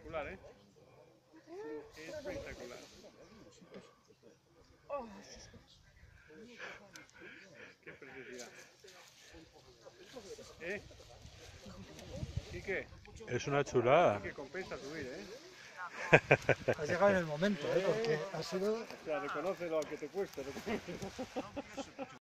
espectacular, ¿eh? Espectacular. Qué preciosidad. ¿Eh? ¿Y qué? Es una chulada. Que compensa subir, ¿eh? Has llegado en el momento, porque ha sido... O sea, reconoce lo que te cuesta.